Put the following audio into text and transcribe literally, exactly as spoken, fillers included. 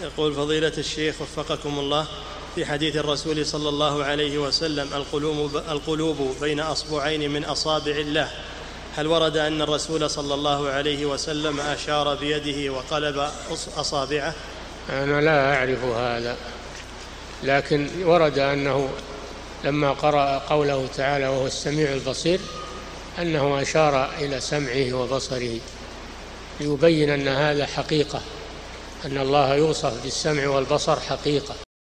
يقول فضيلة الشيخ وفقكم الله، في حديث الرسول صلى الله عليه وسلم القلوب, القلوب بين أصبعين من أصابع الله، هل ورد أن الرسول صلى الله عليه وسلم أشار بيده وقلب أصابعه؟ أنا لا أعرف هذا، لكن ورد أنه لما قرأ قوله تعالى وهو السميع البصير أنه أشار إلى سمعه وبصره ليبين أن هذا حقيقة، أن الله يوصف بالسمع والبصر حقيقة.